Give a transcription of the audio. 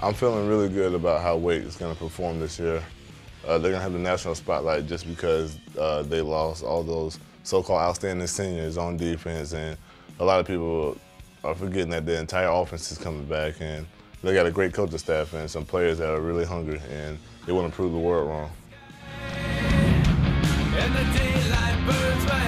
I'm feeling really good about how Wake is going to perform this year. They're going to have the national spotlight just because they lost all those so-called outstanding seniors on defense, and a lot of people are forgetting that the entire offense is coming back, and they got a great coaching staff and some players that are really hungry, and they want to prove the world wrong. And the daylight burns my